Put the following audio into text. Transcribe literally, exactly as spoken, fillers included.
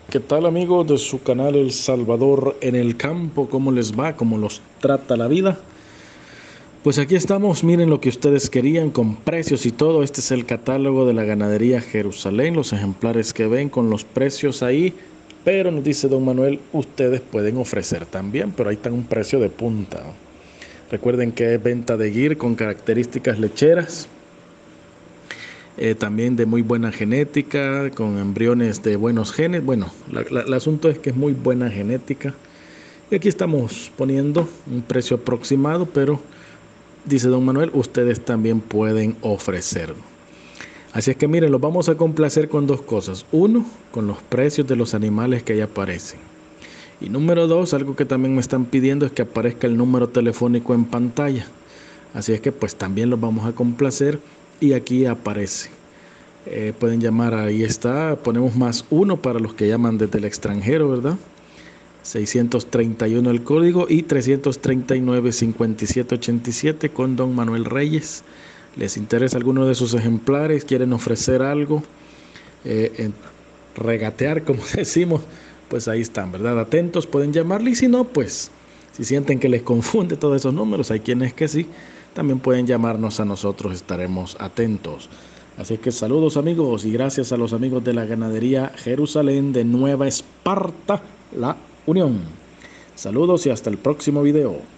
¿Qué tal amigos de su canal El Salvador en el campo? ¿Cómo les va? ¿Cómo los trata la vida? Pues aquí estamos, miren lo que ustedes querían con precios y todo. Este es el catálogo de la ganadería Jerusalén, los ejemplares que ven con los precios ahí. Pero nos dice don Manuel, ustedes pueden ofrecer también, pero ahí está un precio de punta. Recuerden que es venta de Gir con características lecheras. Eh, también de muy buena genética, con embriones de buenos genes. Bueno, la, la, el asunto es que es muy buena genética. Y aquí estamos poniendo un precio aproximado, pero dice don Manuel, ustedes también pueden ofrecerlo. Así es que miren, los vamos a complacer con dos cosas. Uno, con los precios de los animales que ahí aparecen. Y número dos, algo que también me están pidiendo es que aparezca el número telefónico en pantalla. Así es que pues también los vamos a complacer y aquí aparece. Eh, pueden llamar, ahí está, ponemos más uno para los que llaman desde el extranjero, ¿verdad? seiscientos treinta y uno el código y trescientos treinta y nueve, cincuenta y siete ochenta y siete con don Manuel Reyes. ¿Les interesa alguno de sus ejemplares? ¿Quieren ofrecer algo? Eh, eh, regatear, como decimos, pues ahí están, ¿verdad? Atentos, pueden llamarle y si no, pues si sienten que les confunde todos esos números, hay quienes que sí, también pueden llamarnos a nosotros, estaremos atentos. Así que saludos amigos y gracias a los amigos de la ganadería Jerusalén de Nueva Esparta, La Unión. Saludos y hasta el próximo video.